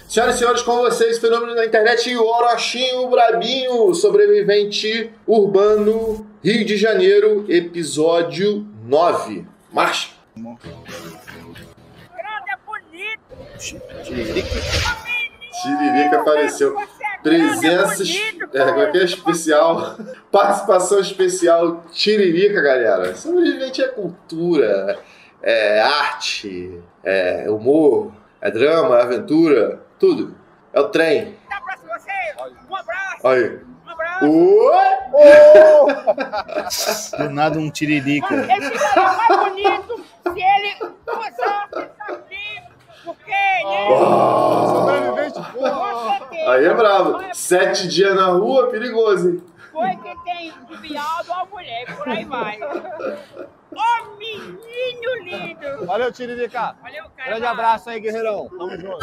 Senhoras e senhores, com vocês, fenômeno da internet, o Orochinho Brabinho, sobrevivente urbano, Rio de Janeiro, episódio 9. Marcha! Tiririca apareceu. Presença qualquer especial, participação especial Tiririca, galera. Sobrevivente é cultura, é arte, é humor, é drama, é aventura, tudo. É o trem. Um abraço. Aí. Um abraço. Do nada um Tiririca. Ele ficaria mais bonito se ele passasse aqui, porque ele Sobrevivente, aí é bravo. 7 dias na rua, perigoso, hein? foi que tem desviado a mulher, por aí vai. Ô menino lindo. Valeu, Tiririca. Valeu, cara. Grande abraço aí, guerreirão. Tamo junto.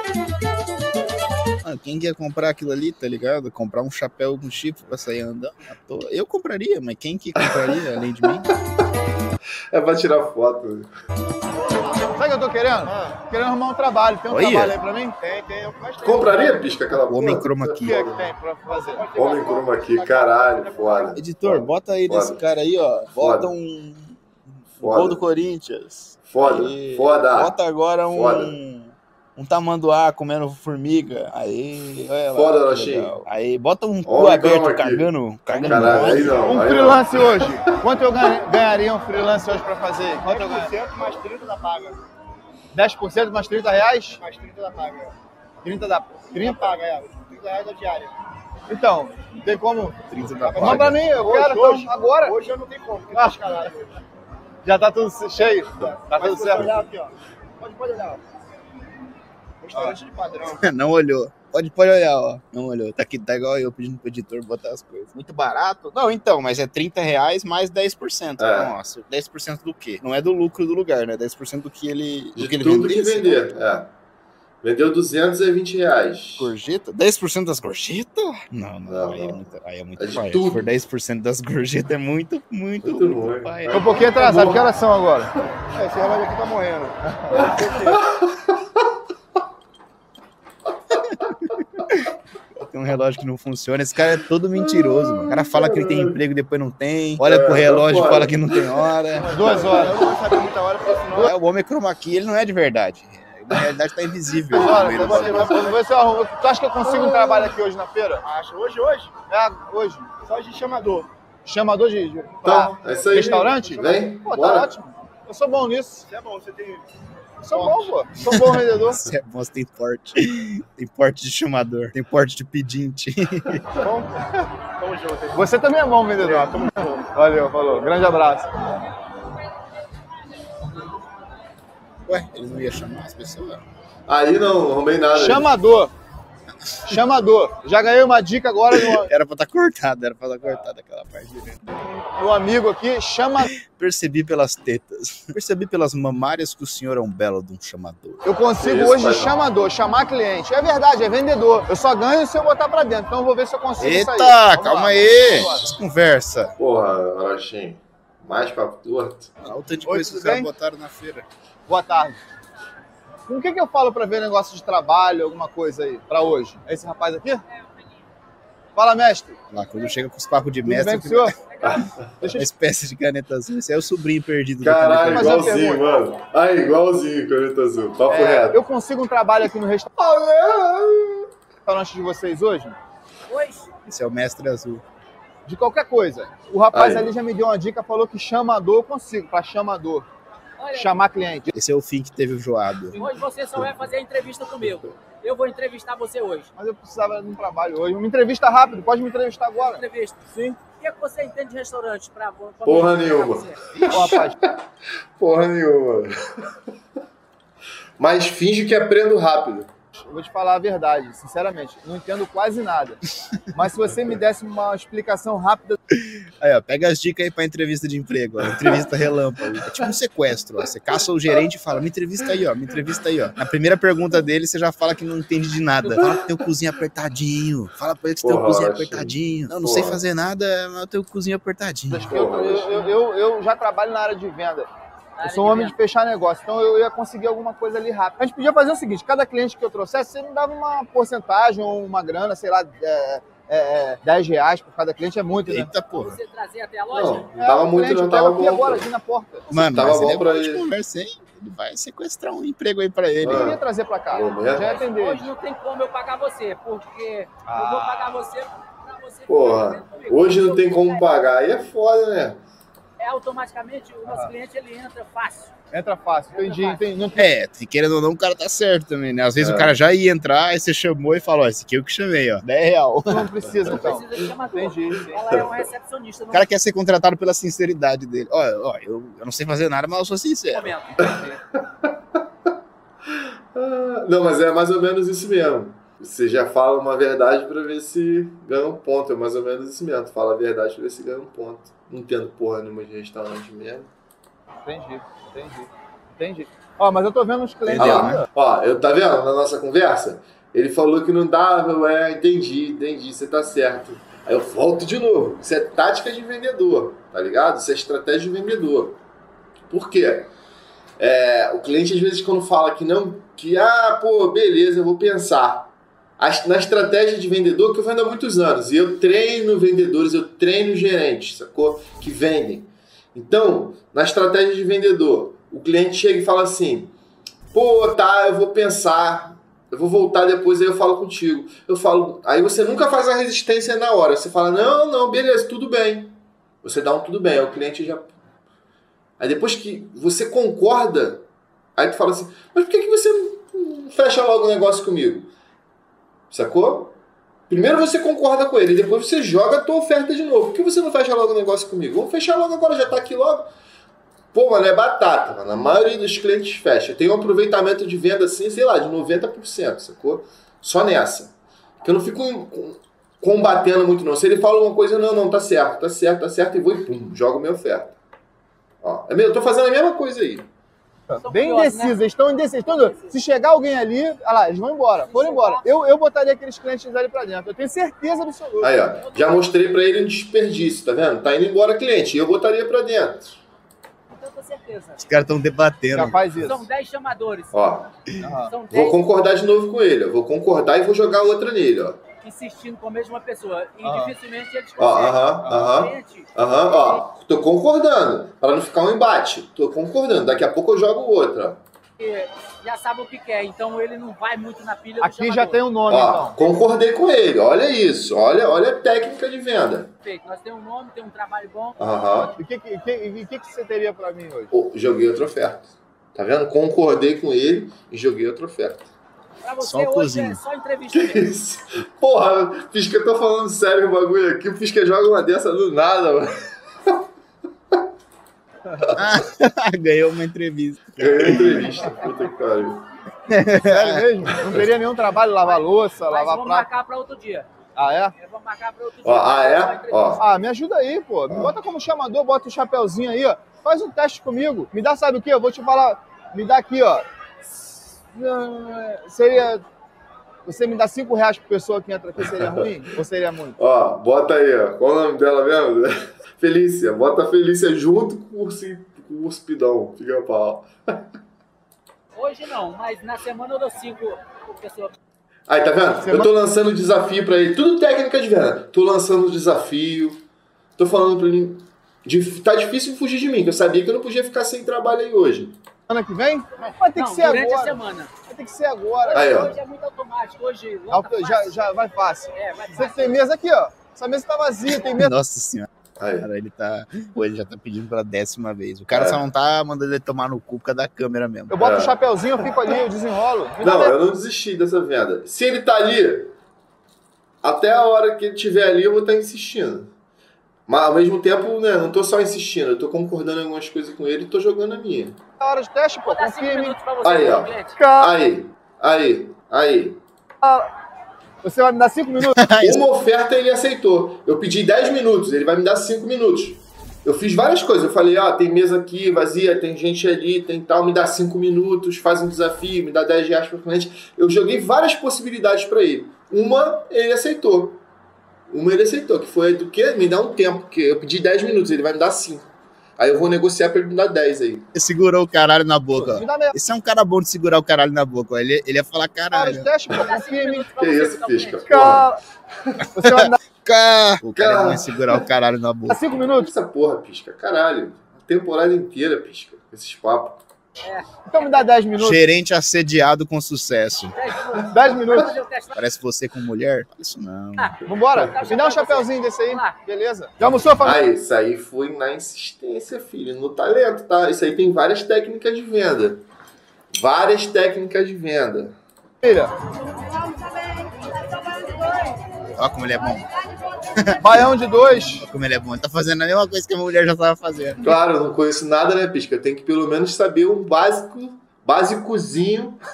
Quem quer comprar aquilo ali, tá ligado? Comprar um chapéu com chifre pra sair andando à toa. Eu compraria, mas quem que compraria além de mim? É pra tirar foto. Sabe o que eu tô querendo? Querendo arrumar um trabalho. Tem um Olha. trabalho aí pra mim? Tem. Eu mais tenho. Compraria, Pisca, aquela O Homem porra? Chroma O Key. que é que tem pra fazer? Homem Chroma Key, caralho, foda. Editor, bota aí Foda. desse cara aí, ó. Foda. Bota um Foda. gol do Corinthians. Foda, Aí, foda. Bota agora Foda. um tamanduá comendo formiga. Aí, olha lá. Foda, que Lochinho. legal. Aí, bota um cu Homem aberto, Chroma Key. cagando Caralho, aí não. Um aí freelance hoje. Quanto eu ganharia um freelance hoje pra fazer? Quanto eu ganharia? 10% mais 30 da paga. 10% mais 30 reais? Mais 30 da paga. 30 da... 30? Paga, é. 30 reais da diária. Então, tem como? 30 da Manda pra mim, eu quero Hoje. então, agora. Hoje eu não tenho como, porque tá escalado hoje. Já tá tudo cheio? Tá Mas tudo se você certo? olhar aqui, ó. Pode olhar, ó. Restaurante de padrão. Não olhou. Pode olhar, ó. Não olhou. Tá aqui, tá igual eu pedindo pro editor botar as coisas. Muito barato? Não, então, mas é 30 reais mais 10%. É. Nossa, 10% do quê? Não é do lucro do lugar, né? 10% do que ele, De do que ele tudo que vendesse. vender, é. Vendeu 220 reais. Gorjeta? 10% das gorjetas? Não, Não, aí, não. Aí é muito É de paia. tudo. Se for 10% das gorjetas é muito Muito ruim. paia. Tô um pouquinho atrasado, que horas são agora? Esse relógio aqui tá morrendo. Tem um relógio que não funciona. Esse cara é todo mentiroso, mano. O cara fala que ele tem emprego e depois não tem. Olha pro relógio e fala que não tem hora. 2 horas. Eu não vou saber muita hora, porque senão... É, o homem chroma key, ele não é de verdade. Na realidade tá invisível. Olha, no meio do vamos ver se eu arrumo. Tu acha que eu consigo um trabalho aqui hoje na feira? Acho. Hoje? É, hoje. Só de chamador. Chamador de... Então, é isso aí. Restaurante? Vem, Pô, tá bora. ótimo. Eu sou bom nisso. Isso é bom, você tem... Sou bom, pô. Sou bom vendedor. Você é bom, você tem porte. Tem porte de chamador. Tem porte de pedinte. Bom, tamo junto. Você também é bom vendedor. Tamo junto. Valeu, falou. Grande abraço. Ué, ele não ia chamar as pessoas? Aí não arrumei nada. Chamador. Chamador. Já ganhei uma dica agora Era pra estar cortado, aquela parte dele. do amigo aqui. Chama... Percebi pelas tetas. Percebi pelas mamárias que o senhor é um belo de um chamador. Eu consigo Isso, hoje vai de não. chamador, chamar cliente. É verdade, é vendedor. Eu só ganho se eu botar pra dentro. Então eu vou ver se eu consigo sair. Eita, Vamos calma lá. aí. Vamos lá. Conversa. Porra, Orochinho. Mais papo torto. Olha o tanto de Oi, coisa que tudo os caras bem? botaram na feira. Boa tarde. Com o que eu falo pra ver negócio de trabalho, alguma coisa aí, pra hoje? É esse rapaz aqui? Fala, mestre. Lá, quando chega com os papos de Tudo mestre, bem com o senhor? uma espécie de caneta azul. Esse é o sobrinho perdido Caralho, da Mas eu igualzinho, mano. Aí, igualzinho, caneta azul. Papo reto. Eu consigo um trabalho aqui no restaurante de vocês hoje? Hoje, Esse é o mestre azul. De qualquer coisa. O rapaz Aí. ali já me deu uma dica, falou que chamador eu consigo, pra chamador. olha, Chamar cliente. Esse é o fim que teve o joado. hoje você só vai fazer a entrevista comigo. Eu vou entrevistar você hoje. Mas eu precisava de um trabalho hoje. Uma entrevista rápida, pode me entrevistar agora? Entrevista. Sim. O que é que você entende de restaurante? Pra Porra me nenhuma. você? Ô, rapaz, Porra nenhuma. Mas finge que aprendo rápido. eu vou te falar a verdade, sinceramente. Não entendo quase nada. Mas se você me desse uma explicação rápida... Aí, ó, pega as dicas aí pra entrevista de emprego, ó. Entrevista relâmpago. É tipo um sequestro, ó. Você caça o gerente e fala, me entrevista aí, ó. Me entrevista aí, ó. Na primeira pergunta dele, você já fala que não entende de nada. Fala que tem o cozinho apertadinho. Fala pra ele que você tem o Porra, cozinho Orochinho. apertadinho. Não Porra. sei fazer nada, mas eu tenho o cozinho apertadinho. Eu já trabalho na área de venda. Eu sou um homem de fechar negócio, então eu ia conseguir alguma coisa ali rápido. A gente podia fazer o seguinte, cada cliente que eu trouxesse, você me dava uma porcentagem ou uma grana, sei lá, R$10 por cada cliente, é muito, né? Eita, porra. Você trazer até a loja? Não tava muito, não tava bom. Agora, aqui na porta. Mano, Tava mas bom ele é pra bom de ele. conversa, hein? Ele vai sequestrar um emprego aí pra ele. Eu ia trazer pra cá, Bom mesmo? já ia atender. Hoje não tem como eu pagar você, porque eu vou pagar você pra você Porra, ficar comigo. hoje não tem como pagar. Aí é foda, né? Automaticamente o nosso cliente ele entra fácil. Entra fácil, entendi. Não tem... É, querendo ou não, o cara tá certo também, né? Às vezes o cara já ia entrar, aí você chamou e falou, ó, esse aqui eu que chamei, ó. R$10. Não precisa, então. Precisa de chamador. Entendi. Ela é uma recepcionista. O cara quer ser contratado pela sinceridade dele. Ó, eu não sei fazer nada, mas eu sou sincero. Não, mas é mais ou menos isso mesmo. Você já fala uma verdade pra ver se ganha um ponto. É mais ou menos isso mesmo. Tu fala a verdade pra ver se ganha um ponto. Não entendo porra nenhuma de restaurante mesmo. Entendi. Ó, mas eu tô vendo uns clientes Entendeu, ali, né? ó. Ó, eu tá vendo na nossa conversa? Ele falou que não dava, entendi, você tá certo. Aí eu volto de novo. Isso é tática de vendedor, tá ligado? Isso é estratégia de vendedor. Por quê? O cliente às vezes quando fala que não, pô, beleza, eu vou pensar. Na estratégia de vendedor, que eu vendo há muitos anos, e eu treino vendedores, eu treino gerentes, sacou? Que vendem. Então, na estratégia de vendedor, o cliente chega e fala assim, pô, tá, eu vou pensar, eu vou voltar depois, aí eu falo contigo. Eu falo, aí você nunca faz a resistência na hora, você fala, não, beleza, tudo bem. Você dá um tudo bem, aí o cliente já... Aí depois que você concorda, aí tu fala assim, mas por que você não fecha logo o negócio comigo? Sacou? Primeiro você concorda com ele, depois você joga a tua oferta de novo. Por que você não fecha logo o negócio comigo? Vamos fechar logo agora, já tá aqui logo. Pô, mano, é batata, mano. A maioria dos clientes fecha. Tem um aproveitamento de venda assim, sei lá, de 90%, sacou? Só nessa. Porque eu não fico combatendo muito não. Se ele fala uma coisa, não, tá certo, e vou e pum, jogo minha oferta. Ó, eu tô fazendo a mesma coisa aí. Bem indecisos, eles estão indecisos. Se chegar alguém ali, olha lá, eles vão embora, foram embora. Eu botaria aqueles clientes ali pra dentro, eu tenho certeza absoluta. Aí, ó, já mostrei pra ele um desperdício, tá vendo? Tá indo embora cliente, e eu botaria pra dentro. Com certeza. Os caras estão debatendo. Já faz isso. São 10 chamadores. Ó, São 10 vou concordar de novo com ele, eu vou concordar e vou jogar outra nele, ó. insistindo com a mesma pessoa. E dificilmente eles Ó, conseguem. ó, tô concordando, pra não ficar um embate. Tô concordando, daqui a pouco eu jogo outra, ó. Já sabe o que quer, então ele não vai muito na pilha do Aqui chamador. já tem um nome, Ó, então. concordei com ele, olha isso, olha a técnica de venda. Perfeito, nós temos um nome, tem um trabalho bom. Aham. E o que você teria pra mim hoje? Pô, joguei outra oferta. Tá vendo? Concordei com ele e joguei outra oferta. Pra você Só um hoje cozinho. é só entrevista Que mesmo. isso? Porra, Pisca, eu tô falando sério o bagulho aqui. O Pisca joga uma dessa do nada, mano. Ganhou uma entrevista. Ganhei a entrevista. Puta que pariu. Sério mesmo? Não teria nenhum trabalho, lavar louça, Mas lavar vamos prato? marcar pra outro dia. Ah, é? Vamos marcar pra outro dia. Ó, Só é? entrevista. Ó. Ah, me ajuda aí, pô. Me bota como chamador, bota o chapeuzinho aí, ó. Faz um teste comigo. Me dá, sabe o quê? Eu vou te falar. Me dá aqui, ó. Seria... Você me dá R$5 por pessoa que entra aqui, seria ruim? Ou seria muito? Ó, bota aí, ó. Qual o nome dela mesmo? Felícia. Bota a Felícia junto com o Urspidão. Fica a pau. Hoje não, mas na semana eu dou 5 por pessoa. Aí, tá vendo? Eu tô lançando desafio pra ele. Tudo técnica de venda. Tô lançando desafio. Tô falando pra ele... Tá difícil fugir de mim, que eu sabia que eu não podia ficar sem trabalho aí hoje. Semana que vem? Vai ter que ser durante agora. a semana. Vai ter que ser agora. Aí, ó. Hoje é muito automático, hoje lota fácil. Já vai fácil. Vai Você fácil. tem mesa aqui, ó. Essa mesa tá vazia, tem mesa. Nossa senhora. Aí. Cara, ele já tá pedindo pela 10ª vez. O cara só não tá mandando ele tomar no cu por causa da câmera mesmo. Eu boto o chapeuzinho, eu fico ali, eu desenrolo. Me dá Não, dez. eu não desisti dessa venda. Se ele tá ali, até a hora que ele estiver ali, eu vou estar insistindo. Mas ao mesmo tempo, né, não tô só insistindo, eu tô concordando em algumas coisas com ele e tô jogando a minha. É hora de teste, pô. Vou dar 5 Confia em mim. minutos pra você, Aí, ó. cliente. Aí. Você vai me dar 5 minutos? Uma oferta ele aceitou. Eu pedi 10 minutos, ele vai me dar 5 minutos. Eu fiz várias coisas. Eu falei, tem mesa aqui vazia, tem gente ali, tem tal, me dá 5 minutos, faz um desafio, me dá R$10 para o cliente. Eu joguei várias possibilidades para ele. Uma, ele aceitou. Que foi do quê? Me dá um tempo, porque eu pedi 10 minutos, ele vai me dar 5. Aí eu vou negociar pra ele me dar 10 aí. Ele segurou o caralho na boca, Me ó. dá mesmo. Esse é um cara bom de segurar o caralho na boca, ó. Ele ia falar Cara, caralho. os testes, pô, confia em mim. Que isso, Pisca? Cara, você vai me dar O cara é bom em segurar o caralho na boca. 5 minutos? Essa porra, Pisca, caralho. A temporada inteira, Pisca, esses papos. Então me dá 10 minutos. Gerente assediado com sucesso. 10 minutos. Parece você com mulher? Fala isso não. Vambora? Me dá um chapeuzinho desse aí. Beleza. Já almoçou, família? Ah, isso aí foi na insistência, filho, no talento, tá? Isso aí tem várias técnicas de venda. Várias técnicas de venda. Olha como ele é bom. Baião de 2. Olha como ele é bom. Ele tá fazendo a mesma coisa que a mulher já tava fazendo. Claro, eu não conheço nada, né, Pisca? Tem que pelo menos saber um básicozinho.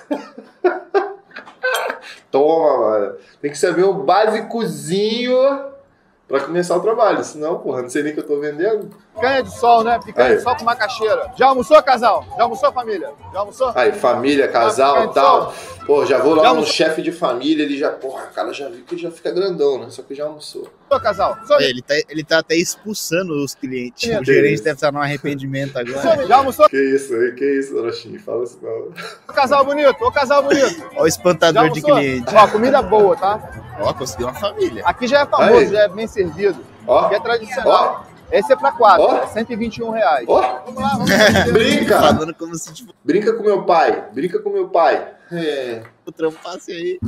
Toma, mano. Tem que saber um básicozinho pra começar o trabalho. Senão, porra, não sei nem o que eu tô vendendo. Picanha de sol, né? Picanha Aí. de sol com macaxeira. Já almoçou, casal? Já almoçou, família? Já almoçou? Aí, família, casal picanha e de tal. Pô, já vou lá Já no almoçou? chefe de família, ele já, porra, o cara já viu que ele já fica grandão, né? Só que já almoçou. Almoçou, casal? Sou Ele tá até expulsando os clientes. Meu O gerente Deus. deve estar num arrependimento agora. Já almoçou? Que isso, Orochi? Fala isso não. Ô, casal bonito, ô, casal bonito. Olha o espantador Já de almoçou? cliente. Ó, comida boa, tá? Ó, conseguiu uma família. Aqui já é famoso, Aí. já é bem servido. Ó, Aqui é tradicional. ó, Esse é pra 4, Ó. é R$121. ó. Vamos lá, vamos lá. Brinca! Falando como se tipo, Brinca com meu pai, brinca com meu pai. É. o trampo passe aí.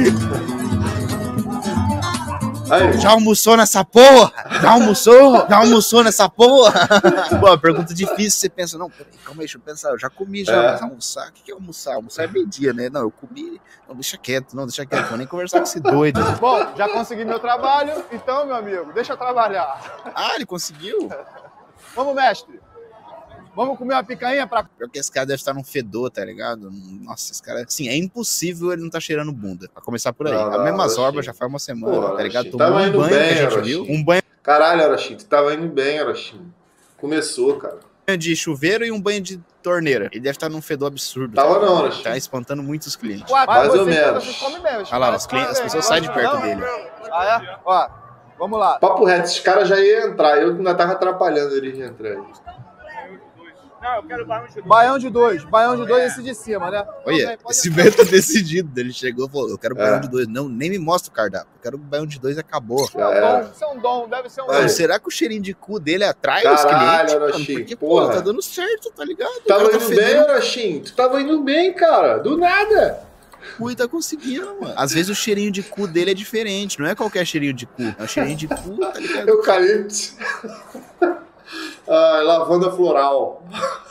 Aí, Já almoçou nessa porra? Já almoçou? Já almoçou nessa porra? Pô, pergunta difícil, você pensa, não, peraí, calma aí, deixa eu pensar, eu já comi já, É. mas almoçar, o que é almoçar? Almoçar é meio-dia, né? Não, eu comi, não, deixa quieto, vou nem conversar com esse doido. Bom, já consegui meu trabalho, então, meu amigo, deixa eu trabalhar. Ah, ele conseguiu? Vamos, mestre. Vamos comer uma picanha pra... Pior que esse cara deve estar num fedor, tá ligado? Nossa, esse cara, assim, é impossível ele não tá cheirando bunda, pra começar por aí. Não, A mesma não, zorba Orochi. já faz uma semana, Pô, tá ligado? Orochi, Tomou tava um indo banho bem, que a gente Orochi. viu, um banho caralho, Orochi, tu tava indo bem, Orochi. Começou, cara. de chuveiro e um banho de torneira. Ele deve estar num fedor absurdo. Tava tá? não, Orochi. Tá espantando muitos clientes. 4, Mais ou vocês, menos. Vocês comem bem. Olha lá, os clientes, as pessoas saem de perto dele. Ah, é? Ó, vamos lá. Papo reto, esses caras já iam entrar, eu ainda tava atrapalhando eles de entrar aí. Não, eu quero baião de 2. Baião de 2 esse de cima, né? Olha, Pode esse entrar. velho tá decidido. Ele chegou e falou, eu quero baião É. de 2. Não, nem me mostra o cardápio. Eu quero baião de 2 e acabou. Já era. Isso é um dom, deve ser um Aí. dom. Será que o cheirinho de cu dele atrai Caralho, os clientes? Mano? Orochi, Porque, porra. pô, tá dando certo, tá ligado? O Tava cara tá indo bem, fedendo Orochi? Tu tava indo bem, cara. Do nada. o cu e tá conseguindo, mano. Às vezes o cheirinho de cu dele é diferente. Não é qualquer cheirinho de cu. É um cheirinho de cu, tá ligado? Eucalipto. Ai, lavanda floral.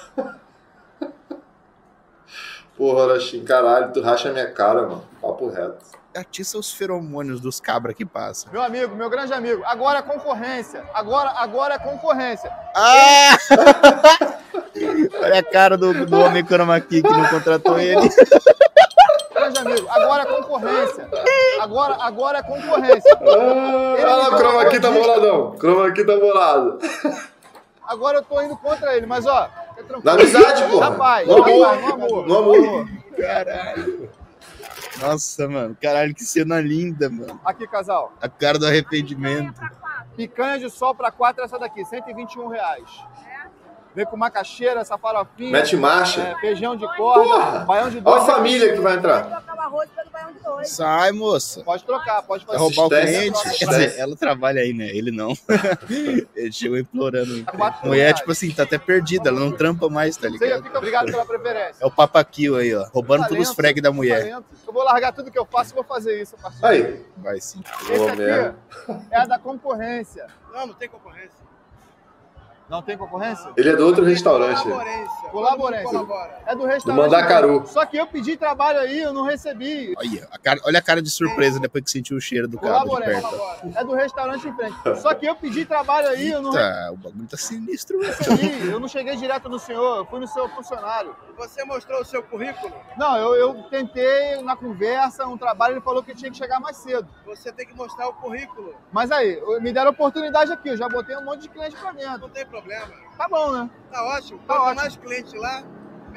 Porra, Orochi, caralho, tu racha a minha cara, mano. Papo reto. Atiça os feromônios dos cabras que passam. Meu amigo, meu grande amigo. Agora é concorrência. Agora é concorrência. Ah! Olha a cara do homem chroma key que não contratou ele. Grande amigo, agora é concorrência. Agora é concorrência. Olha lá, o chroma aqui tá boladão. O chroma aqui tá bolado. Agora eu tô indo contra ele, mas ó, fica tranquilo. Na amizade, porra. Rapaz, No amor. rapaz, no amor. No amor. Caralho. Nossa, mano. Caralho, que cena linda, mano. Aqui, casal. A cara do arrependimento. Picanha de sol pra 4 essa daqui, R$121. Vem com macaxeira, essa farofinha. Mete marcha. Feijão de corda, Porra. baião de Olha 2. a família que vai entrar. Trocar o arroz pelo baião de 2. Sai, moça. Pode trocar, pode Vai fazer. roubar o Assistência. cliente. Quer dizer, ela trabalha aí, né? Ele não. Ele chegou implorando. A mulher, tipo assim, tá até perdida. Ela não trampa mais, tá Você já ligado? fica obrigado pela preferência. É o papaquio aí, ó. Roubando Talento, todos os fregues da mulher. talento. Eu vou largar tudo que eu faço e vou fazer isso a partir de Aí. Vai sim. Esse Boa aqui merda. é a da concorrência. Não tem concorrência. Não tem concorrência? Ele é do outro restaurante. Colaborência. Colabora. É do Do restaurante. Mandacaru. Só que eu pedi trabalho aí, eu não recebi. Olha a cara de surpresa depois que sentiu o cheiro do cabo de perto. É do restaurante em frente. Só que eu pedi trabalho aí, eu não Tá, o bagulho tá sinistro, velho. recebi. Eu não cheguei direto no senhor, eu fui no seu funcionário. Você mostrou o seu currículo? Não, eu tentei na conversa, um trabalho, ele falou que eu tinha que chegar mais cedo. Você tem que mostrar o currículo. Mas aí, me deram oportunidade aqui, eu já botei um monte de cliente pra dentro. Não tem problema. Tá bom, né? Tá ótimo. Tá Quanto ótimo. mais cliente lá,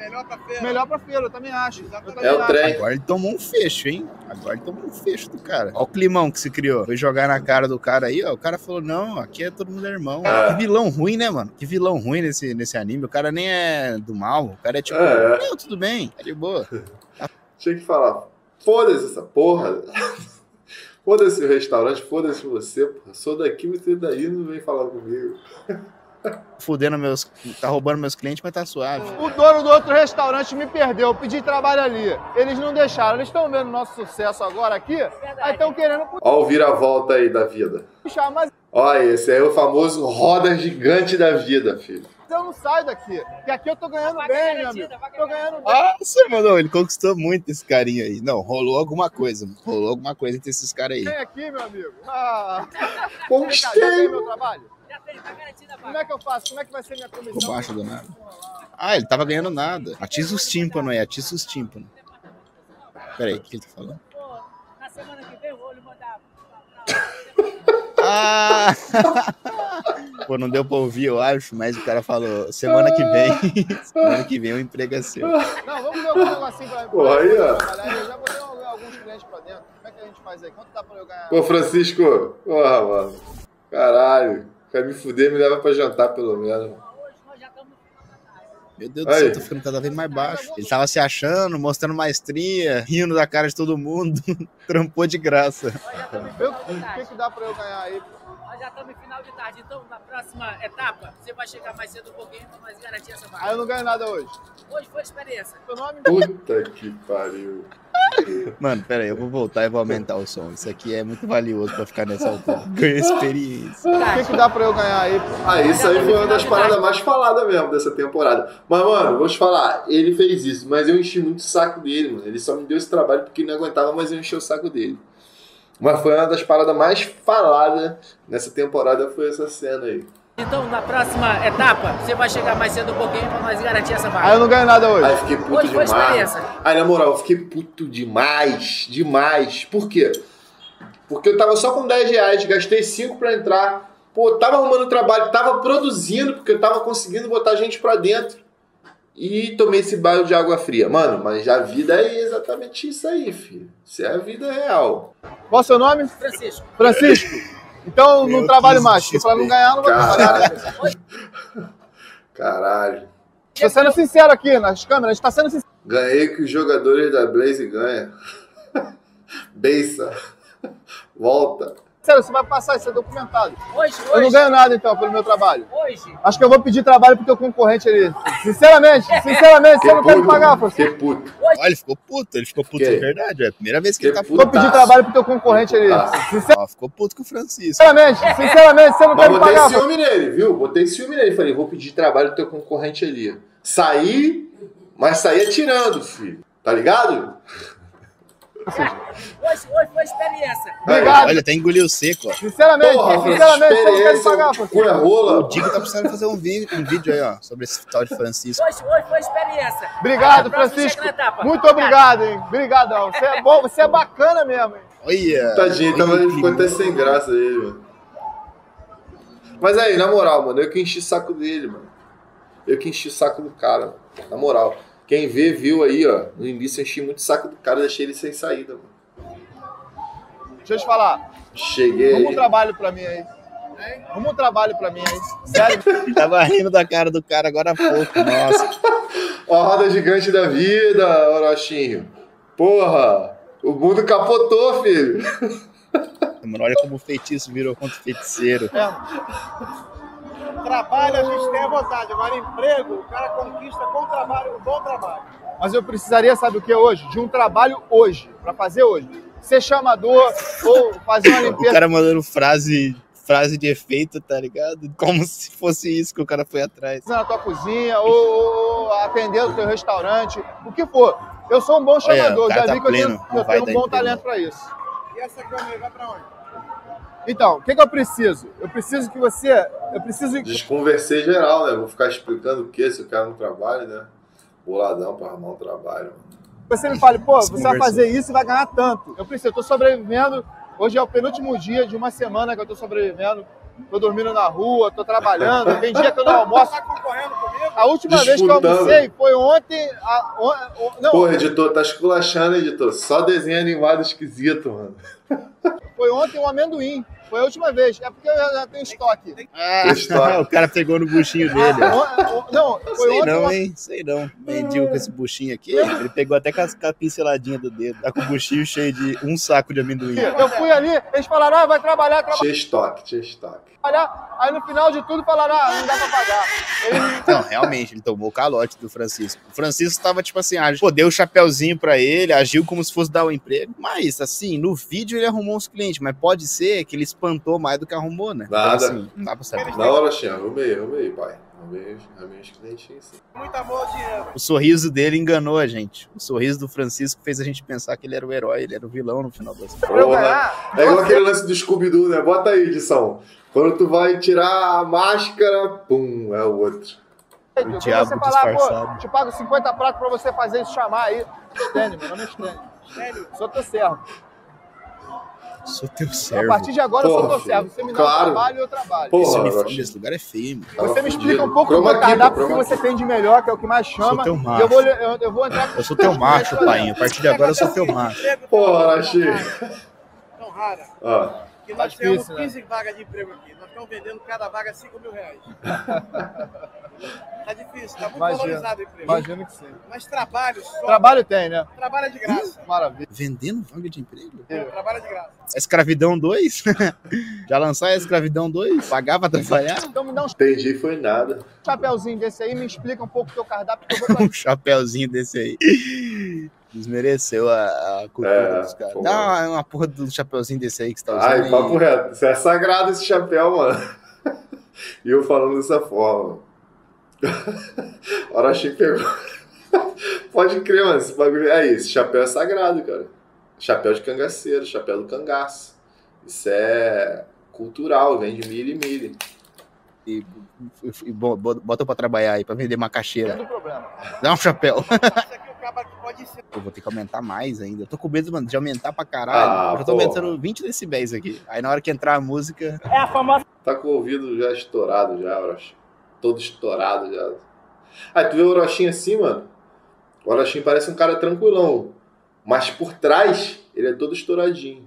melhor pra feira. Melhor pra feira, eu também acho. É o trem. Agora ele tomou um fecho, hein? Agora ele tomou um fecho do cara. Olha o climão que se criou. Foi jogar na cara do cara aí, ó. O cara falou, não, aqui é todo mundo irmão. Que vilão ruim, né, mano? Que vilão ruim nesse anime. O cara nem é do mal. O cara é tipo, não, tudo bem, tá de boa. Tinha que falar, foda-se essa porra. Foda-se o restaurante, foda-se você, porra. Sou daqui, você daí não vem falar comigo. Fudendo tá roubando meus clientes, mas tá suave. O dono do outro restaurante me perdeu, eu pedi trabalho ali. Eles não deixaram, eles estão vendo nosso sucesso agora aqui, aí estão querendo Ó o vira-volta aí da vida. puxar, mas Olha, esse aí é o famoso roda gigante da vida, filho. eu não saio daqui, porque aqui eu tô ganhando bem, meu amigo. Tô ganhando bem. Nossa, mano, ele conquistou muito esse carinha aí. Não, rolou alguma coisa. Rolou alguma coisa entre esses caras aí. Vem aqui, meu amigo. Ah, já Conquistei. tem meu trabalho? Já tem, tá garantida a Como vaga. é que eu faço? Como é que vai ser minha Ficou comissão? baixo do nada. Ah, ele tava ganhando nada. Atiça os tímpanos aí, atiça os tímpanos. Pera aí, o que ele tá falando? Pô, na semana que vem eu vou lhe mandar. Ah! Pô, não deu pra ouvir, eu acho, mas o cara falou, semana que vem o emprego é seu. Não, vamos ver algum negocinho pra Pô, aí, ó. trabalhar. Eu já botei alguns clientes pra dentro. Como é que a gente faz aí? Quanto dá pra eu ganhar? Pô, Francisco, porra, mano. Caralho. Quer me fuder, me leva pra jantar, pelo menos. Hoje nós já estamos no final da tarde. Meu Deus do Aí. céu, tô ficando cada vez mais baixo. Ele tava se achando, mostrando maestria, rindo da cara de todo mundo, trampou de graça. Nós já estamos em Eu- final de O tarde. que dá pra eu ganhar aí? Nós já estamos em final de tarde. Então, na próxima etapa, você vai chegar mais cedo um pouquinho para nós garantir essa Aí vaga. eu não ganho nada hoje. Hoje foi experiência. Seu nome? Puta que pariu. Mano, pera aí, eu vou voltar e vou aumentar o som. Isso aqui é muito valioso pra ficar nessa altura. Ganha experiência. O que dá pra eu ganhar aí? Ah, isso aí foi uma das paradas mais faladas mesmo dessa temporada. Mas, mano, vou te falar, ele fez isso, mas eu enchi muito o saco dele, mano. Ele só me deu esse trabalho porque ele não aguentava, mas eu enchi o saco dele. Mas foi uma das paradas mais faladas nessa temporada, foi essa cena aí. Então, na próxima etapa, você vai chegar mais cedo um pouquinho para nós garantir essa Aí vaga. eu não ganho nada hoje. Aí fiquei puto Hoje foi demais. experiência. Aí, na moral, eu fiquei puto demais. Por quê? Porque eu tava só com 10 reais, gastei 5 pra entrar. Pô, tava arrumando trabalho, tava produzindo, porque eu tava conseguindo botar gente pra dentro. E tomei esse banho de água fria. Mano, mas a vida é exatamente isso aí, filho. Isso é a vida real. Qual é o seu nome? Francisco, Francisco. Então Meu não trabalho Deus, mais, porque pra não ganhar não vou trabalhar. Né? Caralho. Tô sendo sincero aqui nas câmeras, a gente tá sendo sincero. Ganhei que os jogadores da Blaze ganham. Beiça. Volta. Você vai passar, isso é documentado. hoje, Eu não ganho nada então pelo meu trabalho. hoje, Acho que eu vou pedir trabalho pro teu concorrente ali. Sinceramente, você não quer me pagar, Francisco. Fiquei puto. Olha, ele ficou puto Que? de verdade. É a primeira vez que ele tá Fiquei puto. Vou pedir trabalho pro teu concorrente ali. Ó, ficou puto com o Francisco. Sinceramente, você não Mas quer me botei pagar. ciúme nele, viu? Botei ciúme nele. Falei, vou pedir trabalho do teu concorrente ali. Saí, mas saí atirando, filho. Tá ligado? hoje foi experiência. Obrigado. Olha, até engoliu seco, ó. Sinceramente, Porra, sinceramente, você não quer me pagar, cu é Francisco. rola. O Dico tá precisando fazer um vídeo aí, ó, sobre esse tal de Francisco. Hoje foi experiência. Obrigado, Na próxima Francisco. chega na etapa. Muito obrigado, hein? Obrigadão. Você é bom, você é bacana mesmo, hein? Olha. Tadinho, olha tava, que ficou até sem graça ele, mano. Mas aí, na moral, mano, eu que enchi o saco dele, mano. Eu que enchi o saco do cara, mano. Na moral. Quem vê, viu aí, ó. No início eu enchi muito o saco do cara, deixei ele sem saída, mano. Deixa eu te falar. Cheguei Arruma um aí. trabalho pra mim aí. Arruma um trabalho pra mim aí. Sério. Tava rindo da cara do cara agora há pouco, nossa. Ó a roda gigante da vida, Orochinho. Porra, o mundo capotou, filho. Mano, olha como o feitiço virou contra o feiticeiro. Trabalho a gente tem à vontade. Agora, emprego, o cara conquista com trabalho, um bom trabalho. Mas eu precisaria, sabe o que hoje? De um trabalho hoje, pra fazer hoje. Ser chamador ou fazer uma O limpeza. cara mandando frase de efeito, tá ligado? Como se fosse isso que o cara foi atrás. Na tua cozinha ou atender o teu restaurante, o que for. Eu sou um bom chamador, o cara já tá vi que eu pleno, tenho, não eu vai tenho um dar bom emprego, talento não. pra isso. E essa câmera vai pra onde? Então, o que eu preciso? Eu preciso que você... Eu preciso... Desconversei geral, né? Vou ficar explicando o que se o cara não trabalha, né? Boladão pra arrumar um trabalho, mano. Você me fale, pô, você vai Desconversou. fazer isso e vai ganhar tanto. Eu preciso, eu tô sobrevivendo. Hoje é o penúltimo dia de uma semana que eu tô sobrevivendo. tô dormindo na rua, tô trabalhando, tem dia que eu não almoço. Tá concorrendo comigo? A última vez que eu almocei foi ontem. Não, Pô, editor, tá esculachando, editor. Só desenho animado esquisito, mano. foi ontem um amendoim. Foi a última vez. É porque eu já tenho estoque. O cara pegou no buchinho dele. Não, foi Sei ontem. não, hein? Sei não. Mendigo com esse buchinho aqui. Ele pegou até com a pinceladinha do dedo. Tá com o buchinho cheio de um saco de amendoim. Eu fui ali, eles falaram, vai trabalhar. Tinha estoque. Aí no final de tudo falaram, não dá pra pagar. Não, realmente, ele tomou o calote do Francisco. O Francisco tava tipo assim, pô, deu o chapéuzinho pra ele, agiu como se fosse dar o emprego. Mas, assim, no vídeo ele arrumou uns clientes, mas pode ser que ele espantou mais do que arrumou, né? Nada. Então, assim, não dá pra saber. Na hora, Xinha, arrumei, pai. Arrumei os clientes, sim. Muito amor, dinheiro. O sorriso dele enganou a gente. O sorriso do Francisco fez a gente pensar que ele era o herói, ele era o vilão no final das contas. Pra eu ganhar, É igual aquele lance do Scooby-Doo, né? Bota aí, edição. Quando tu vai tirar a máscara, pum, é o outro. O diabo você falar, disfarçado. pô, te pago 50 pratos pra você fazer isso, chamar aí. Stênio, meu nome é Stênio. Sério? Sou teu servo. Sou teu A servo. partir de agora eu sou Porra, teu servo. Você me dá claro. um trabalho e eu trabalho. Porra, Esse uniforme Rocha. desse lugar é feio, mano. Tava Você me explica fudido. um pouco do Chroma meu key, cardápio, pô, o que chroma você key. tem de melhor, que é o que mais chama. teu E macho. eu vou entrar com Eu sou teu macho, pai. A partir de agora eu sou teu macho. Porra, achei. Tão rara. Ó, Que nós difícil, temos né? 15 vagas de emprego aqui. Nós estamos vendendo cada vaga R$5.000. Tá difícil, tá muito valorizado o emprego. Imagino que sim. Mas trabalho só. Trabalho tem, né? Trabalho é de graça. Maravilha. Vendendo vaga de emprego? Trabalho é de graça. Escravidão 2? Já lançou a Escravidão 2? Pagar pra trabalhar? Então me dá um entendi, foi nada. chapéuzinho desse aí, me explica um pouco do teu cardápio, que eu vou pra... Um chapéuzinho desse aí. Desmereceu a cultura É, dos caras. pô. Dá uma porra do chapéuzinho desse aí que você tá usando. Ai, aí. papo reto. Isso é sagrado esse chapéu, mano. E eu falando dessa forma. Orochi pegou. Pode crer, mano. Esse bagulho. Aí, esse chapéu é sagrado, cara. Chapéu de cangaceiro, chapéu do cangaço. Isso é cultural, vem de milho e milho. E bota pra trabalhar aí, pra vender macaxeira. Não tem problema. Dá um chapéu. Isso aqui o cara pode ser. Eu vou ter que aumentar mais ainda. Eu tô com medo, mano, de aumentar pra caralho. Eu já tô porra. aumentando 20 decibéis aqui. Aí na hora que entrar a música... É a famosa Tá com o ouvido já estourado já, Orochi. Todo estourado já. Aí tu vê o Orochinho assim, mano. O Orochinho parece um cara tranquilão. Mas por trás, ele é todo estouradinho.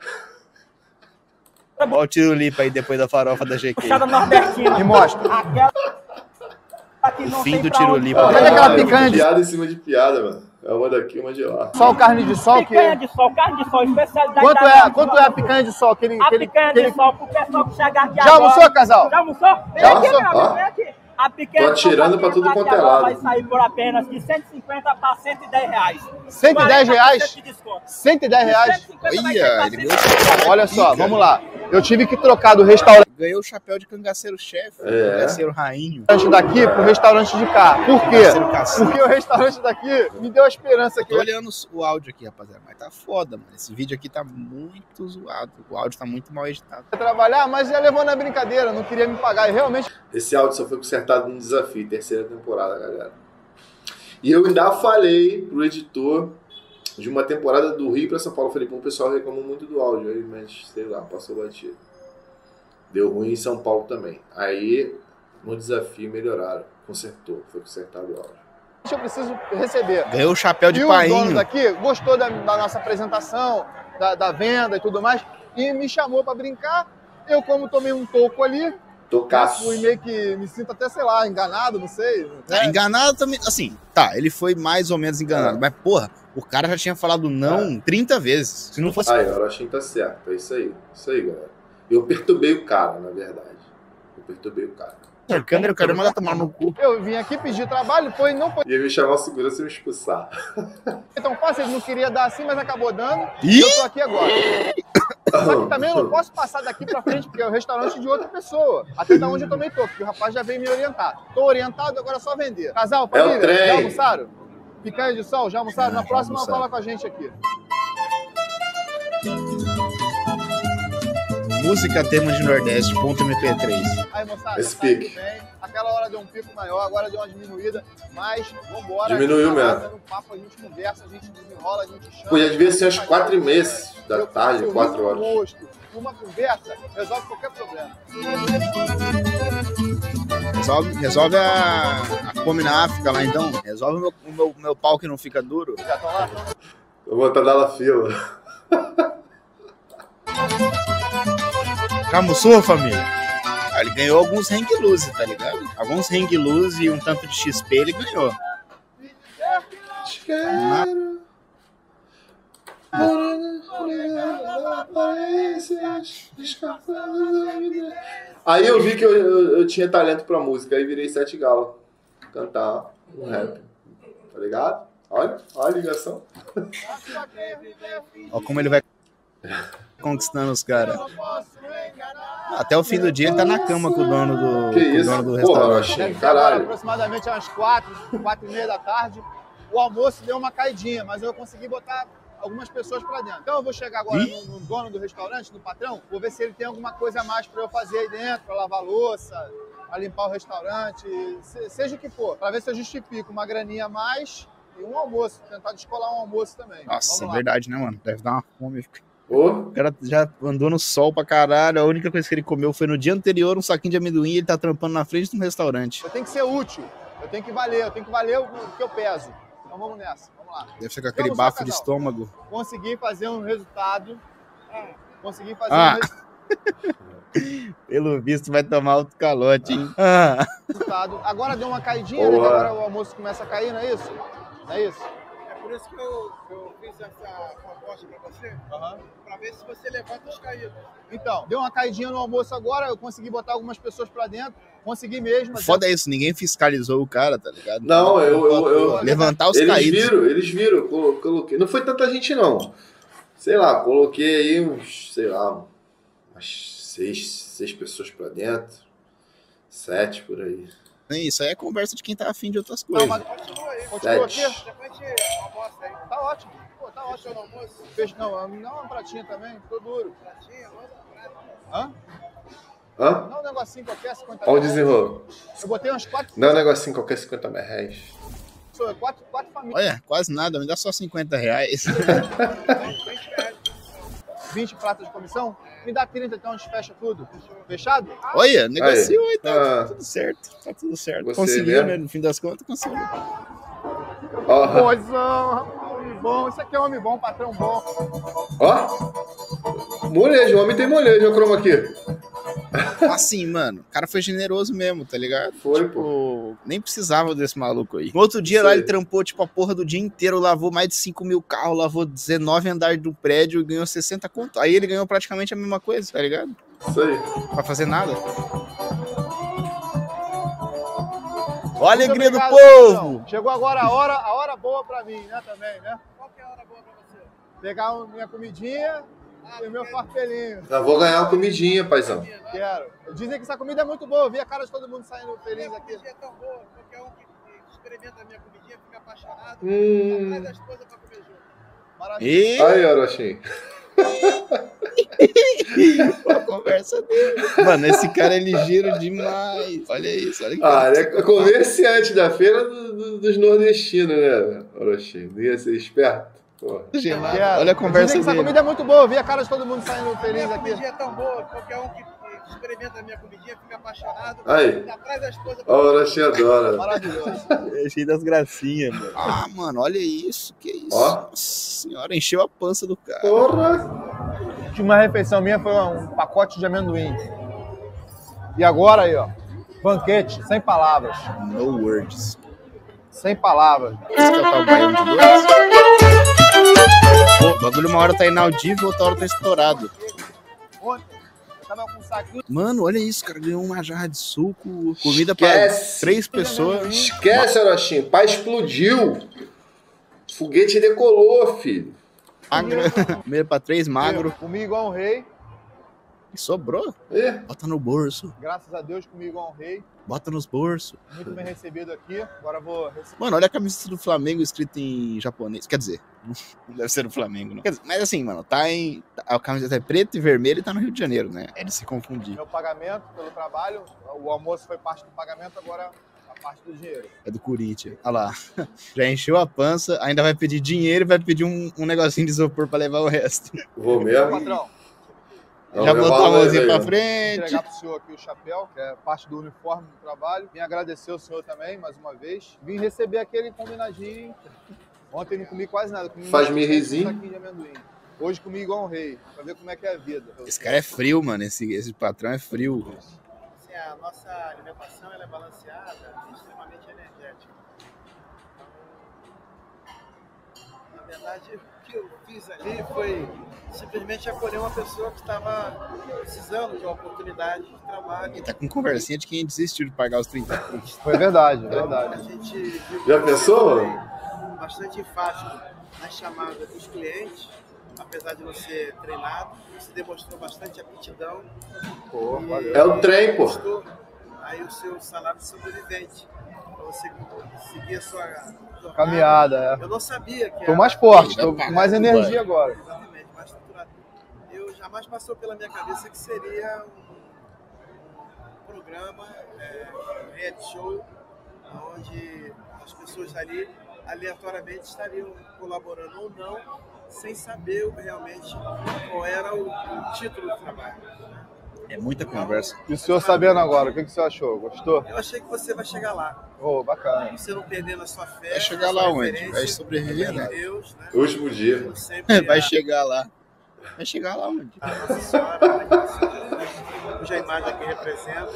Olha o tiro lipa aí depois da farofa da GQ. puxada nordestina. Me mostra. Aquela que não Fim tem do pra tiro onde limpa. correr. Cadê aquela picanha de- Piada em cima de piada, mano. É uma daqui, uma de lá. Só o carne de sol que... Picanha de sol, carne de sol, especialidade Quanto da é nossa. a picanha de sol? A picanha de sol pro pessoal que chegar aqui Já agora. almoçou, casal? Já almoçou? Vem Já aqui, almoçou? meu amigo, Ó. vem aqui. A picanha Tô de sol atirando pra quem tudo entrar quanto aqui é agora lado. vai sair por apenas de 150 para 110 reais. 110 reais? 40% de desconto. 110 reais? 150 vai Olha, sair pra ele ganhou 110. Olha só, vamos lá. Eu tive que trocar do restaurante Ganhou o chapéu de cangaceiro-chefe. É. Cangaceiro rainho. daqui pro restaurante de cá. Por quê? Cangaceiro cacique. Porque o restaurante daqui me deu a esperança que Tô olhando o áudio aqui, rapaziada. Mas tá foda, mano. Esse vídeo aqui tá muito zoado. O áudio tá muito mal editado. ia trabalhar, mas já levou na brincadeira, não queria me pagar. E realmente, Esse áudio só foi consertado no desafio, terceira temporada, galera. E eu ainda falei pro editor de uma temporada do Rio pra São Paulo. Eu falei, pô, o pessoal reclamou muito do áudio aí, mas sei lá, passou batido. Deu ruim em São Paulo também. Aí, no desafio, melhoraram. Consertou, foi consertado o áudio. eu preciso receber. Ganhou o chapéu de E o dono painho. daqui gostou da nossa apresentação, da venda e tudo mais, e me chamou pra brincar. Eu, como tomei um toco ali, Tocaço. fui meio que me sinto até, sei lá, enganado, não sei. Ah, enganado também, assim, tá, ele foi mais ou menos enganado, mas porra, o cara já tinha falado não 30 vezes. Se não fosse. Aí, o Orochinho tá certo. É isso aí, galera. Eu perturbei o cara, na verdade. Eu perturbei o cara. A câmera, eu quero mandar tomar no cu. Eu vim aqui pedir trabalho, não foi Ia me chamar o segurança e me expulsar. tão fácil, ele não queria dar assim, mas acabou dando. Ih! E eu tô aqui agora. Só que também eu não posso passar daqui pra frente, porque é o restaurante de outra pessoa. Até da onde eu tomei toque, porque o rapaz já veio me orientar. Tô orientado, agora é só vender. Casal, É o família, trem. já almoçaram? Picanha de sol, já almoçaram? Já Na próxima almoçaram. fala com a gente aqui. Música tema de Nordeste.mp3. Aí, moçada, Esse tá indo pique. bem. Aquela hora deu um pico maior, agora deu uma diminuída, mas vambora. Diminuiu A gente tá mesmo. no papo, a gente conversa, a gente desenrola, a gente chama. Pô, já devia ser uns 4 meses. da tarde, um 4 sorriso no horas. rosto, uma conversa, resolve qualquer problema. Resolve a fome na África lá, então. Resolve o meu pau que não fica duro. Já estão lá? Eu vou botar na fila. Almoçou, família? Ele ganhou alguns hang loose, tá ligado? Alguns hang loose e um tanto de XP ele ganhou. Aí eu vi que eu tinha talento pra música, aí virei 7 Galo. Cantar um rap. Tá ligado? Olha a ligação. Olha como ele vai conquistando os caras. Até o fim do dia ele tá na cama com o dono do, Que isso? dono do Porra, restaurante. achei. Deve ser agora, Caralho. aproximadamente às 4h30 da tarde. O almoço deu uma caidinha, mas eu consegui botar algumas pessoas pra dentro. Então eu vou chegar agora no dono do restaurante, no patrão, vou ver se ele tem alguma coisa a mais pra eu fazer aí dentro, pra lavar louça, pra limpar o restaurante, seja o que for, pra ver se eu justifico uma graninha a mais e um almoço, tentar descolar um almoço também. Nossa, Vamos é lá. verdade, né, mano? Deve dar uma fome. Ô, O cara já andou no sol pra caralho. A única coisa que ele comeu foi no dia anterior um saquinho de amendoim e ele tá trampando na frente de um restaurante. Eu tenho que ser útil, eu tenho que valer o que eu peso. Então vamos nessa, vamos lá. Deve ser com aquele Vamos lá, bafo de casal. estômago. Consegui fazer um resultado. Pelo visto vai tomar outro calote, hein? Resultado. Agora deu uma caidinha, né? Que Porra. agora o almoço começa a cair, não é isso? Não é isso? É por isso que eu fiz essa proposta pra você, pra ver se você levanta os caídos. Então, deu uma caidinha no almoço agora, eu consegui botar algumas pessoas pra dentro, consegui mesmo. Foda é isso, ninguém fiscalizou o cara, tá ligado? Não, eu Levantar os eles caídos. viram, coloquei. Não foi tanta gente, não. Sei lá, coloquei aí umas 6 pessoas pra dentro. 7 por aí. Isso aí é conversa de quem tá afim de outras Não, coisas. mas Continua aí. continua aqui? 7. Depois a gente almoça aí. Tá ótimo. Pô, tá ótimo. Fechou no almoço? Peixe, não, me dá uma pratinha também, tô duro. Pratinha, manda um prato. Hã? Hã? Não, um negocinho qualquer, 50 Olha o reais. desenrolo. Eu botei umas 4 Não é um negocinho qualquer 50 reais. quatro famílias. Olha, quase nada, me dá só 50 reais. 20 pratas de comissão? Me dá 30, então a gente fecha tudo. Fechado? Olha, negociou e tá Ah. tudo certo. Tá tudo certo. Você Conseguiu, mesmo? né? No fim das contas, conseguiu. Ó, Poisão, rapaz, homem bom. Isso aqui é homem bom, patrão bom. ó. Molejo, o homem tem molejo, olha o chroma aqui. Assim, mano, o cara foi generoso mesmo, tá ligado? Foi, Tipo, nem precisava desse maluco aí. No outro dia Isso lá aí. ele trampou, tipo, a porra do dia inteiro, lavou mais de 5 mil carros, lavou 19 andares do prédio e ganhou 60 conto. Aí ele ganhou praticamente a mesma coisa, tá ligado? Isso aí. Pra fazer nada. Olha a alegria do Muito povo! patrão. Chegou agora a hora boa pra mim, né, também, né? Qual que é a hora boa pra você? Pegar minha comidinha e o meu farpelinho. Já vou ganhar uma comidinha, paizão. Quero. Dizem que essa comida é muito boa. Eu vi a cara de todo mundo saindo feliz Minha aqui. comidinha é tão boa, qualquer um que experimenta a minha comidinha fica apaixonado. Traz a esposa pra comer junto. Maravilha. E Aí, Orochi. a conversa dele. Mano, esse cara é ligeiro demais. Olha isso, olha que Ah, ele é comerciante da feira dos nordestinos, né, Orochi? Não ia ser esperto? Porra. gelado. Quero. Olha a conversa Dizem que essa dele. comida é muito boa. Eu vi a cara de todo mundo saindo feliz Minha aqui. comidinha é tão boa, qualquer um que experimenta a minha comidinha fica apaixonado. Aí. Já traz a esposa Ó, pra o Orochi adora. Maravilhoso. É cheio das gracinhas, mano. Ah, mano, olha isso. Que isso? Ó. Nossa senhora, encheu a pança do cara. Porra. A última refeição minha foi um pacote de amendoim. E agora aí, ó. Banquete, sem palavras. No words. Sem palavras. Esse que é o tal baião de dois. Pô, o bagulho uma hora tá inaudível, outra hora tá estourado. Ontem, eu tava com um saquinho. Mano, olha isso, cara. Ganhou uma jarra de suco, comida pra Esquece. 3 pessoas. Esquece, Orochinho. Pai explodiu. Foguete decolou, filho. Magra. Comida pra 3, magro. Comi igual um rei. E sobrou. Ih, Bota no bolso. Graças a Deus, comi igual um rei. Bota nos bolsos. Muito bem recebido aqui. Agora vou receber. Mano, olha a camiseta do Flamengo escrita em japonês. Quer dizer, não deve ser do Flamengo, não. Quer dizer, mas assim, mano, tá em. A camiseta é preta e vermelha e tá no Rio de Janeiro, né? É de se confundir. Meu pagamento pelo trabalho. O almoço foi parte do pagamento, agora a Parte do dinheiro. É do Corinthians. Olha lá. Já encheu a pança, ainda vai pedir dinheiro e vai pedir um negocinho de isopor pra levar o resto. Vou mesmo. Patrão, Já botou a mãozinha pra vou frente. entregar pro senhor aqui o chapéu, que é parte do uniforme do trabalho. Vim agradecer o senhor também, mais uma vez. Vim receber aquele combinadinho. Ontem não comi quase nada. Comi Faz-me um risinho. saquinho de amendoim. Hoje comi igual um rei, pra ver como é que é a vida. Esse cara é frio, mano. Esse patrão é frio. Assim, a nossa alimentação ela é balanceada e extremamente energética. Então, na verdade, o que eu fiz ali foi simplesmente acolher uma pessoa que estava precisando de uma oportunidade de trabalho. Ele tá com conversinha de quem desistiu de pagar os 30. Foi verdade, A verdade. gente viu Já que pensou? foi bastante enfático na chamada dos clientes, apesar de não ser treinado, você demonstrou bastante aptidão. Pô, valeu. É o trem, pô. Custou aí o seu salário de sobrevivente, para você seguir a sua jornada. Caminhada, é. Eu não sabia que Tô era- mais forte, tô com mais energia agora. Exatamente, mais estruturado. Eu jamais passou pela minha cabeça que seria um programa, um reality show, onde as pessoas ali aleatoriamente estariam colaborando ou não, sem saber realmente qual era o título do trabalho. É muita conversa. E o senhor sabendo agora, o que o senhor achou? Gostou? Eu achei que você vai chegar lá, Ô, bacana. você não perdendo a sua fé. Vai chegar a sua lá onde? referência Vai sobreviver, em né? Deus, né? Último dia. Sempre Vai a- chegar lá. Vai chegar lá onde? a Nossa Senhora, cuja imagem aqui representa.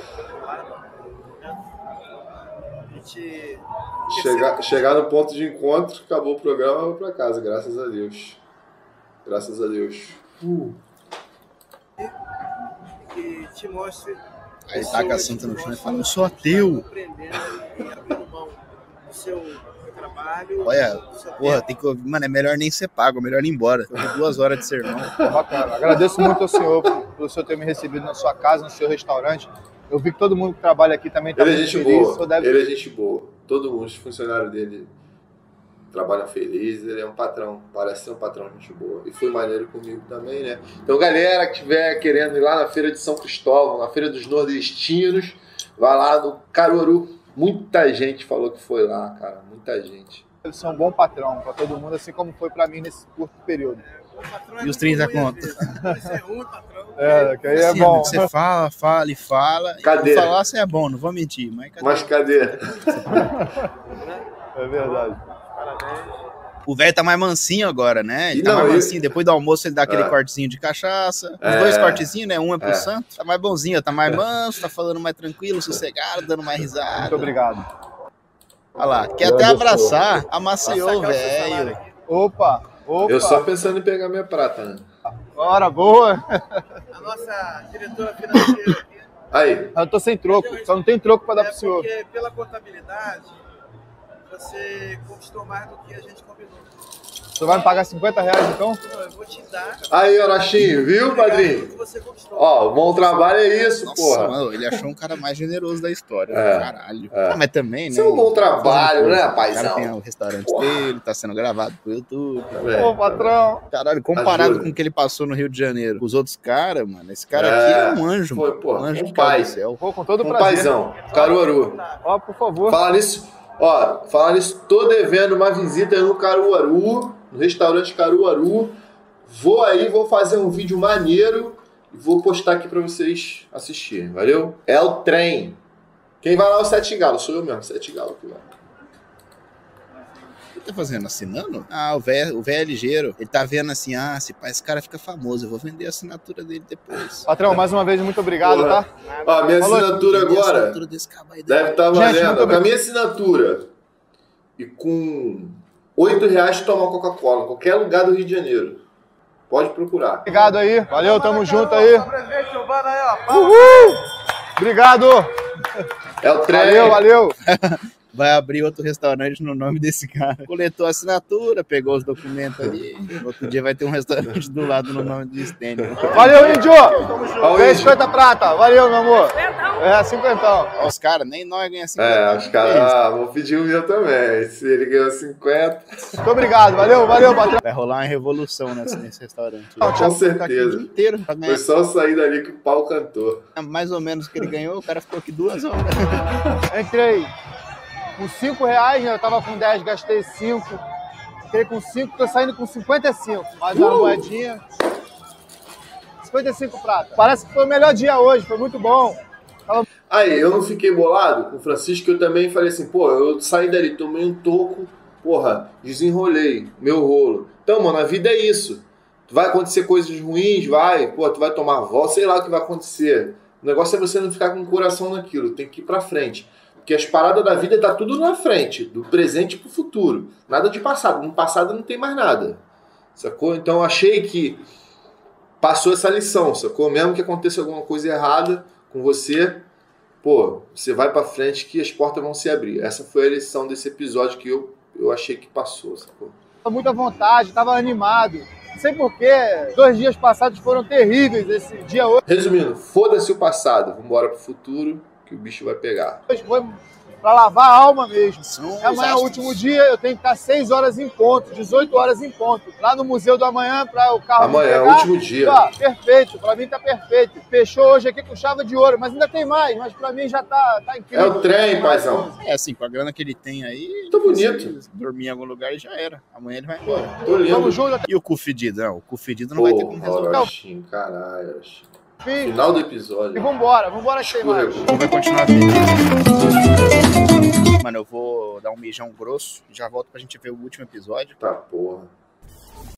A gente Chegar no ponto de encontro, acabou o programa, vou pra casa, graças a Deus. Graças a Deus. que te mostre. Aí taca a santa no chão e fala, eu sou ateu. Aprendendo e abrindo mão do seu trabalho. Olha, do seu porra, tempo. tem que ouvir. Mano, é melhor nem ser pago, é melhor ir embora. Eu tenho 2 horas de sermão. Bacana. Agradeço muito ao senhor por senhor ter me recebido na sua casa, no seu restaurante. Eu vi que todo mundo que trabalha aqui também está Ele é muito gente feliz. O boa. senhor deve... Ele é gente boa. Todo mundo, os funcionários dele trabalham felizes. Ele é um patrão. Parece ser um patrão gente boa. E foi maneiro comigo também, né? Então, galera que estiver querendo ir lá na Feira de São Cristóvão, na Feira dos Nordestinos, vai lá no Caruaru. Muita gente falou que foi lá, cara. Muita gente. Eles são um bom patrão para todo mundo, assim como foi para mim nesse curto período. O patrão é E os muito 30 ruim, às conto? vezes. Pode ser ruim, patrão. É, que aí é Assim, bom. amigo, você fala e fala. Cadê? E falar você é bom, não vou mentir. Mas cadê? Mas cadê? É verdade. Parabéns. O velho tá mais mansinho agora, né? Ele E tá não, mais ele- mansinho. Depois do almoço ele dá aquele É. cortezinho de cachaça. Os É. 2 cortezinhos, né? Um é pro É. santo. Tá mais bonzinho, tá mais manso, tá falando mais tranquilo, sossegado, dando mais risada. Muito obrigado. Olha lá, quer até abraçar, amaciou, Sacar o seu salário velho. aqui. Opa, opa. Eu só pensando em pegar minha prata, né? Hora boa. A nossa diretora financeira aqui. Aí. Eu tô sem troco, só não tem troco para dar pro senhor. Porque pela contabilidade, você conquistou mais do que a gente combinou. O senhor vai me pagar R$50 então? Não, eu vou te dar. Aí, Orochinho, viu, padrinho? O que você conquistou. Ó, o bom trabalho é isso, Nossa, porra. mano, ele achou um cara mais generoso da história. É. Caralho. É. Não, mas também, né? Isso é um bom trabalho, né, O cara paizão? tem o restaurante Porra. dele, tá sendo gravado pro YouTube. É. Ô, patrão. Caralho, comparado Ajuda. com o que ele passou no Rio de Janeiro, com os outros caras, mano, esse cara É. aqui é um anjo, Foi, mano. pô, Um anjo um que caiu pai. do céu. Pô, com todo Um prazer. paizão, Caruaru. Ó, por favor. Falar nisso, tô devendo uma visita no Caruaru, no restaurante Caruaru. Vou aí, vou fazer um vídeo maneiro e vou postar aqui pra vocês assistirem, valeu? É o trem. Quem vai lá é o Sete Galo, sou eu mesmo, Sete Galo aqui, ó. O que tá fazendo? Assinando? Ah, o velho é ligeiro. Ele tá vendo assim, ah, esse cara fica famoso, eu vou vender a assinatura dele depois. Patrão, mais uma vez, muito obrigado, Porra. tá? Ó, minha Falou. assinatura Vender a agora assinatura desse cabo aí deve estar Gente, valendo. muito Com a minha assinatura e com R$8 tomar Coca-Cola em qualquer lugar do Rio de Janeiro. Pode procurar. Obrigado aí. Valeu, tamo junto aí. Presente, Giovana aí, ó. Uhul! Obrigado. É o trem. Valeu, valeu. Vai abrir outro restaurante no nome desse cara. Coletou a assinatura, pegou os documentos ali. Outro dia vai ter um restaurante do lado no nome do Stênio. Valeu, Índio. Ó, o Ganhei Índio. 50 prata. Valeu, meu amor. É, 50. Ó, os caras, nem nós ganhamos 50. É, os caras, vou pedir o meu também. Se ele ganhou 50, Muito obrigado. Valeu, valeu, patrão. Vai rolar uma revolução nesse restaurante. com Ficar aqui o certeza. dia inteiro pra ganhar. Foi só eu sair dali que o pau cantou. Mais ou menos o que ele ganhou, o cara ficou aqui 2 horas. Entrei. com R$5, né? Eu tava com 10, gastei 5. Fiquei com 5, tô saindo com 55. Mais uma moedinha. 55 prata. Parece que foi o melhor dia hoje, foi muito bom. Aí, eu não fiquei bolado com o Francisco, eu também falei assim, pô, eu saí dali, tomei um toco, porra, desenrolei meu rolo. Então, mano, a vida é isso. Vai acontecer coisas ruins, pô, tu vai tomar volta, sei lá o que vai acontecer. O negócio é você não ficar com o coração naquilo, tem que ir pra frente. Porque as paradas da vida tá tudo na frente, do presente pro futuro. Nada de passado, no passado não tem mais nada. Sacou? Então eu achei que passou essa lição, sacou? Mesmo que aconteça alguma coisa errada com você, pô, você vai pra frente que as portas vão se abrir. Essa foi a lição desse episódio que eu achei que passou, sacou? Tava muita vontade, tava animado. Não sei porquê, 2 dias passados foram terríveis, esse dia hoje. Resumindo, foda-se o passado, vambora pro futuro que o bicho vai pegar. Hoje foi pra lavar a alma mesmo. São Amanhã é o último dia, eu tenho que estar 6 horas em ponto, 18 horas em ponto. Lá no Museu do Amanhã, para o carro Amanhã me pegar. é o último dia. Ó, perfeito, pra mim tá perfeito. Fechou hoje aqui com chave de ouro, mas ainda tem mais, mas pra mim já tá incrível. É o trem, paizão. É assim, com a grana que ele tem aí, Tô bonito. se dormir em algum lugar e já era. Amanhã ele vai embora. Tô lindo. Vamos junto até E o cu fedido? Não, o cu fedido não vai ter como resolver. Orochim, caralho, Orochim. o fim. Final do episódio. E vambora que tem mais. Escorregou. Vai continuar fedido. Mano, eu vou dar um mijão grosso e já volto pra gente ver o último episódio. Tá porra.